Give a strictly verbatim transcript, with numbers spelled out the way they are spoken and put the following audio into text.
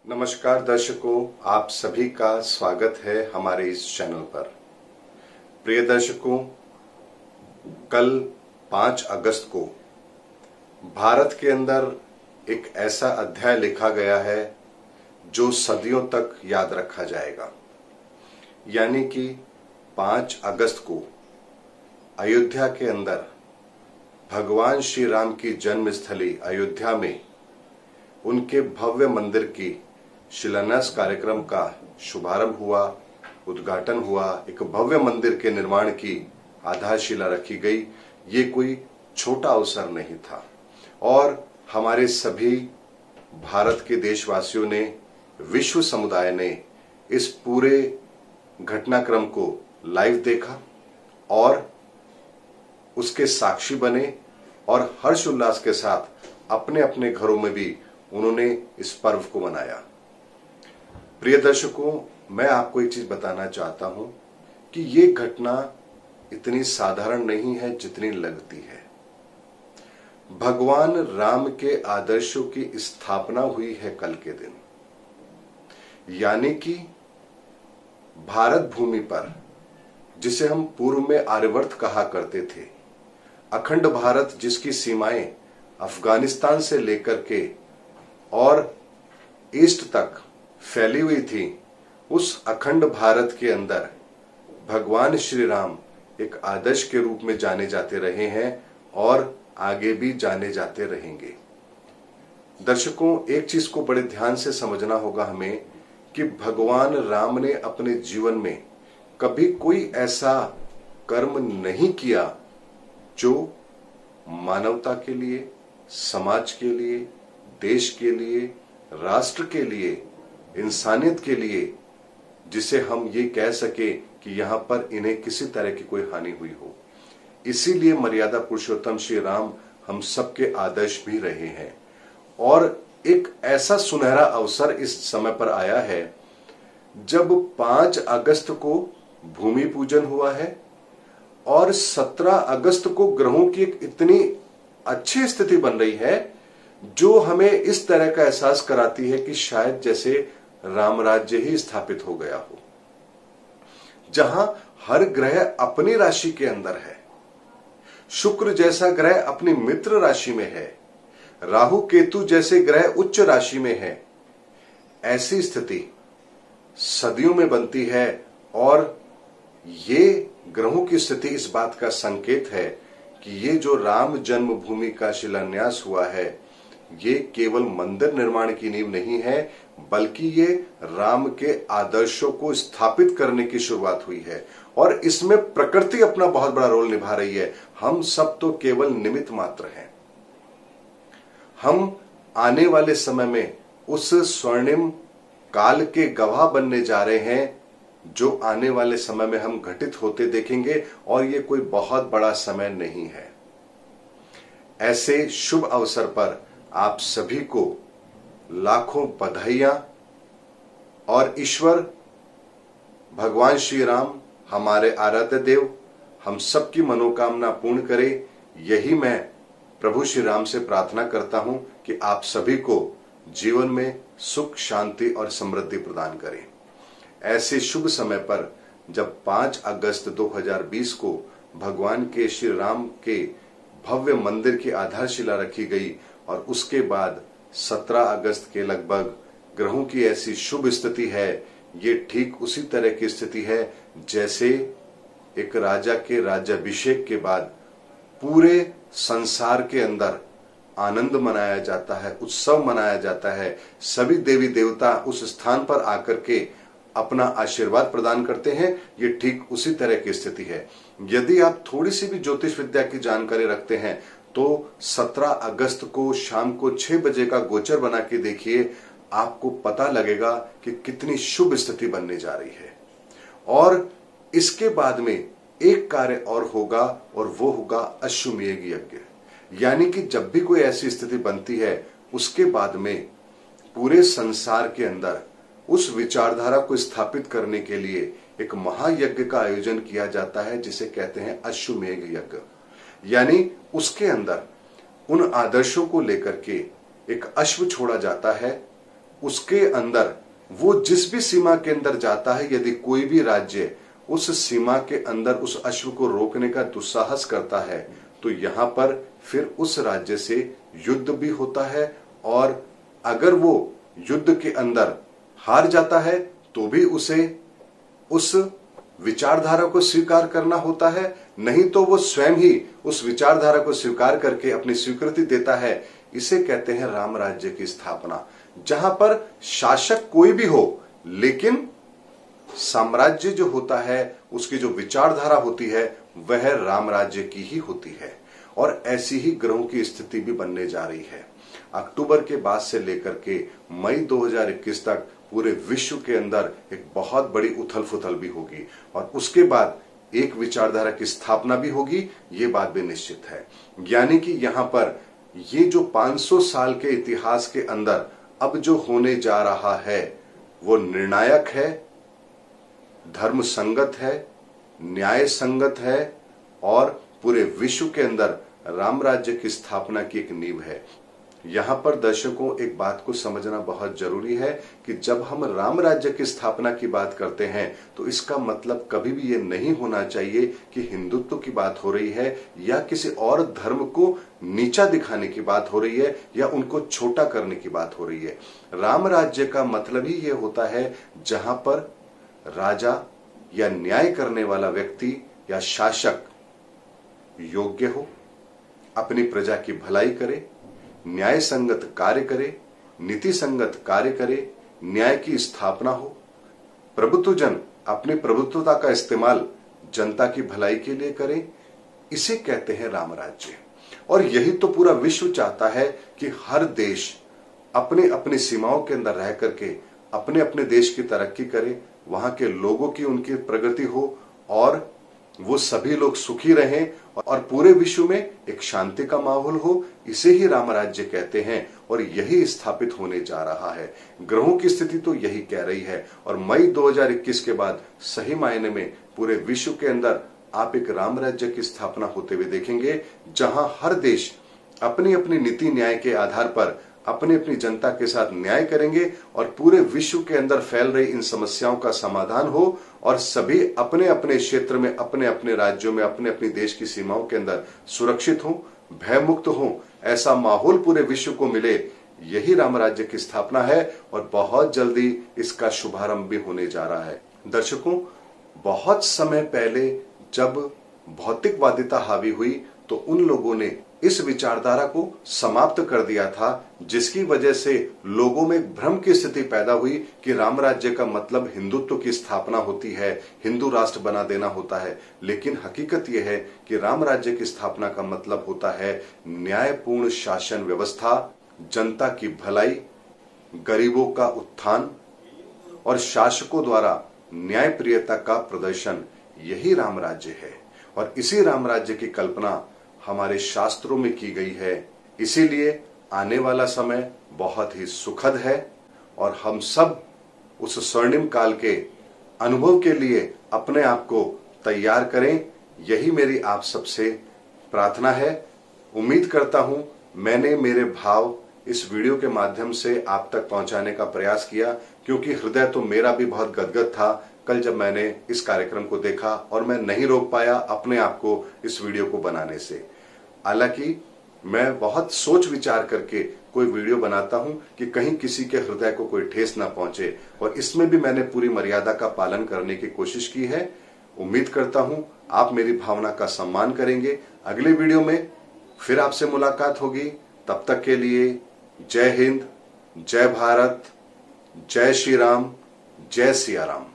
नमस्कार दर्शकों, आप सभी का स्वागत है हमारे इस चैनल पर। प्रिय दर्शकों, कल पाँच अगस्त को भारत के अंदर एक ऐसा अध्याय लिखा गया है जो सदियों तक याद रखा जाएगा। यानी कि पाँच अगस्त को अयोध्या के अंदर भगवान श्री राम की जन्मस्थली अयोध्या में उनके भव्य मंदिर की शिलान्यास कार्यक्रम का शुभारंभ हुआ, उद्घाटन हुआ। एक भव्य मंदिर के निर्माण की आधारशिला रखी गई। ये कोई छोटा अवसर नहीं था और हमारे सभी भारत के देशवासियों ने, विश्व समुदाय ने इस पूरे घटनाक्रम को लाइव देखा और उसके साक्षी बने और हर्षोल्लास के साथ अपने अपने घरों में भी उन्होंने इस पर्व को मनाया। प्रिय दर्शकों, मैं आपको एक चीज बताना चाहता हूं कि ये घटना इतनी साधारण नहीं है जितनी लगती है। भगवान राम के आदर्शों की स्थापना हुई है कल के दिन। यानी कि भारत भूमि पर, जिसे हम पूर्व में आर्यवर्त कहा करते थे, अखंड भारत जिसकी सीमाएं अफगानिस्तान से लेकर के और ईस्ट तक फैली हुई थी, उस अखंड भारत के अंदर भगवान श्री राम एक आदर्श के रूप में जाने जाते रहे हैं और आगे भी जाने जाते रहेंगे। दर्शकों, एक चीज को बड़े ध्यान से समझना होगा हमें कि भगवान राम ने अपने जीवन में कभी कोई ऐसा कर्म नहीं किया जो मानवता के लिए, समाज के लिए, देश के लिए, राष्ट्र के लिए, इंसानियत के लिए, जिसे हम ये कह सके कि यहां पर इन्हें किसी तरह की कोई हानि हुई हो। इसीलिए मर्यादा पुरुषोत्तम श्री राम हम सबके आदर्श भी रहे हैं। और एक ऐसा सुनहरा अवसर इस समय पर आया है जब पाँच अगस्त को भूमि पूजन हुआ है और सत्रह अगस्त को ग्रहों की एक इतनी अच्छी स्थिति बन रही है जो हमें इस तरह का एहसास कराती है कि शायद जैसे राम राज्य ही स्थापित हो गया हो, जहां हर ग्रह अपनी राशि के अंदर है। शुक्र जैसा ग्रह अपनी मित्र राशि में है, राहु केतु जैसे ग्रह उच्च राशि में है। ऐसी स्थिति सदियों में बनती है और ये ग्रहों की स्थिति इस बात का संकेत है कि ये जो राम जन्मभूमि का शिलान्यास हुआ है, ये केवल मंदिर निर्माण की नींव नहीं है, बल्कि ये राम के आदर्शों को स्थापित करने की शुरुआत हुई है। और इसमें प्रकृति अपना बहुत बड़ा रोल निभा रही है। हम सब तो केवल निमित्त मात्र हैं। हम आने वाले समय में उस स्वर्णिम काल के गवाह बनने जा रहे हैं जो आने वाले समय में हम घटित होते देखेंगे, और ये कोई बहुत बड़ा समय नहीं है। ऐसे शुभ अवसर पर आप सभी को लाखों बधाइयां और ईश्वर भगवान श्री राम, हमारे आराध्य देव, हम सबकी मनोकामना पूर्ण करे। यही मैं प्रभु श्री राम से प्रार्थना करता हूं कि आप सभी को जीवन में सुख, शांति और समृद्धि प्रदान करें। ऐसे शुभ समय पर जब पाँच अगस्त दो हज़ार बीस को भगवान के श्री राम के भव्य मंदिर की आधारशिला रखी गई और उसके बाद सत्रह अगस्त के लगभग ग्रहों की ऐसी शुभ स्थिति है, ये ठीक उसी तरह की स्थिति है जैसे एक राजा के राज्याभिषेक के बाद पूरे संसार के अंदर आनंद मनाया जाता है, उत्सव मनाया जाता है। सभी देवी देवता उस स्थान पर आकर के अपना आशीर्वाद प्रदान करते हैं। ये ठीक उसी तरह की स्थिति है। यदि आप थोड़ी सी भी ज्योतिष विद्या की जानकारी रखते हैं तो सत्रह अगस्त को शाम को छह बजे का गोचर बना के देखिए, आपको पता लगेगा कि कितनी शुभ स्थिति बनने जा रही है। और इसके बाद में एक कार्य और होगा और वो होगा अश्वमेध यज्ञ। यानी कि जब भी कोई ऐसी स्थिति बनती है, उसके बाद में पूरे संसार के अंदर उस विचारधारा को स्थापित करने के लिए एक महायज्ञ का आयोजन किया जाता है जिसे कहते हैं अश्वमेध यज्ञ। यानी उसके अंदर उन आदर्शों को लेकर के एक अश्व छोड़ा जाता है उसके अंदर वो जिस भी सीमा के अंदर जाता है, यदि कोई भी राज्य उस सीमा के अंदर उस अश्व को रोकने का दुस्साहस करता है तो यहां पर फिर उस राज्य से युद्ध भी होता है, और अगर वो युद्ध के अंदर हार जाता है तो भी उसे उस विचारधारा को स्वीकार करना होता है, नहीं तो वो स्वयं ही उस विचारधारा को स्वीकार करके अपनी स्वीकृति देता है। इसे कहते हैं राम राज्य की स्थापना, जहां पर शासक कोई भी हो लेकिन साम्राज्य जो होता है उसकी जो विचारधारा होती है वह राम राज्य की ही होती है। और ऐसी ही ग्रहों की स्थिति भी बनने जा रही है। अक्टूबर के बाद से लेकर के मई दो हज़ार इक्कीस तक पूरे विश्व के अंदर एक बहुत बड़ी उथल फुथल भी होगी, और उसके बाद एक विचारधारा की स्थापना भी होगी, ये बात भी निश्चित है। यानी कि यहां पर ये जो पाँच सौ साल के इतिहास के अंदर अब जो होने जा रहा है वो निर्णायक है, धर्म संगत है, न्याय संगत है, और पूरे विश्व के अंदर राम राज्य की स्थापना की एक नींव है। यहां पर दर्शकों एक बात को समझना बहुत जरूरी है कि जब हम राम राज्य की स्थापना की बात करते हैं तो इसका मतलब कभी भी ये नहीं होना चाहिए कि हिंदुत्व की बात हो रही है या किसी और धर्म को नीचा दिखाने की बात हो रही है या उनको छोटा करने की बात हो रही है। राम राज्य का मतलब ही ये होता है जहां पर राजा या न्याय करने वाला व्यक्ति या शासक योग्य हो, अपनी प्रजा की भलाई करे, न्याय संगत कार्य करे, नीति संगत कार्य करे, न्याय की स्थापना हो, प्रभुत्वजन अपनी प्रभुत्वता का इस्तेमाल जनता की भलाई के लिए करे। इसे कहते हैं राम राज्य। और यही तो पूरा विश्व चाहता है कि हर देश अपने अपनी सीमाओं के अंदर रह करके अपने अपने देश की तरक्की करे, वहां के लोगों की उनकी प्रगति हो और वो सभी लोग सुखी रहें और पूरे विश्व में एक शांति का माहौल हो। इसे ही राम राज्य कहते हैं और यही स्थापित होने जा रहा है। ग्रहों की स्थिति तो यही कह रही है, और मई दो हज़ार इक्कीस के बाद सही मायने में पूरे विश्व के अंदर आप एक राम राज्य की स्थापना होते हुए देखेंगे, जहां हर देश अपनी अपनी नीति न्याय के आधार पर अपनी अपनी जनता के साथ न्याय करेंगे और पूरे विश्व के अंदर फैल रही इन समस्याओं का समाधान हो, और सभी अपने अपने क्षेत्र में, अपने अपने राज्यों में, अपने अपने देश की सीमाओं के अंदर सुरक्षित हों, भयमुक्त हों। ऐसा माहौल पूरे विश्व को मिले, यही राम राज्य की स्थापना है, और बहुत जल्दी इसका शुभारंभ भी होने जा रहा है। दर्शकों, बहुत समय पहले जब भौतिकवादिता हावी हुई तो उन लोगों ने इस विचारधारा को समाप्त कर दिया था, जिसकी वजह से लोगों में भ्रम की स्थिति पैदा हुई कि राम राज्य का मतलब हिंदुत्व की स्थापना होती है, हिंदू राष्ट्र बना देना होता है। लेकिन हकीकत यह है कि राम राज्य की स्थापना का मतलब होता है न्यायपूर्ण शासन व्यवस्था, जनता की भलाई, गरीबों का उत्थान और शासकों द्वारा न्यायप्रियता का प्रदर्शन। यही राम राज्य है, और इसी राम राज्य की कल्पना हमारे शास्त्रों में की गई है। इसीलिए आने वाला समय बहुत ही सुखद है, और हम सब उस स्वर्णिम काल के अनुभव के लिए अपने आप को तैयार करें। यही मेरी आप सबसे प्रार्थना है। उम्मीद करता हूं मैंने मेरे भाव इस वीडियो के माध्यम से आप तक पहुंचाने का प्रयास किया, क्योंकि हृदय तो मेरा भी बहुत गदगद था कल जब मैंने इस कार्यक्रम को देखा, और मैं नहीं रोक पाया अपने आप को इस वीडियो को बनाने से। हालांकि मैं बहुत सोच विचार करके कोई वीडियो बनाता हूं कि कहीं किसी के हृदय को कोई ठेस ना पहुंचे, और इसमें भी मैंने पूरी मर्यादा का पालन करने की कोशिश की है। उम्मीद करता हूं आप मेरी भावना का सम्मान करेंगे। अगले वीडियो में फिर आपसे मुलाकात होगी। तब तक के लिए जय हिंद, जय भारत, जय श्री राम, जय सिया राम।